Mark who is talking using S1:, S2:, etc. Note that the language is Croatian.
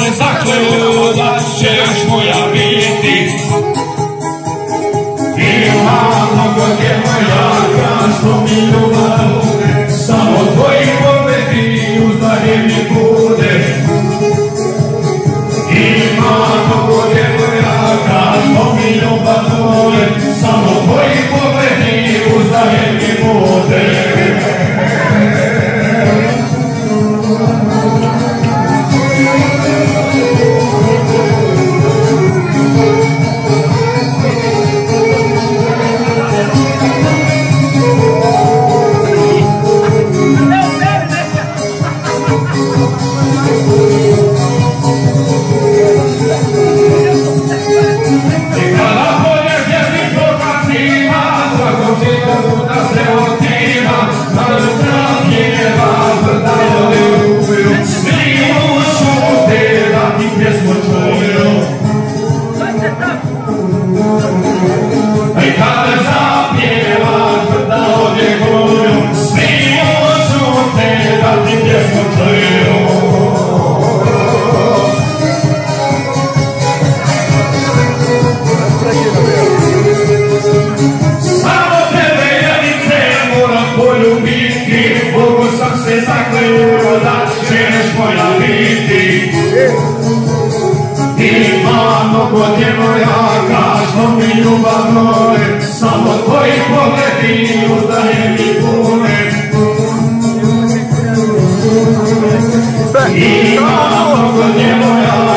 S1: se zakleo da ćeš moja biti. Ima mnogo djevojaka što mi ljubav nude, samo tvoji pobedi uzdaje mi bude. Ima mnogo djevojaka što mi ljubav nude, samo tvoji pobedi uzdaje mi bude. Mnogo djevojaka što mi ljubav nude, samo tvoji pogledi uzdaje mi pune. Ima mnogo djevojaka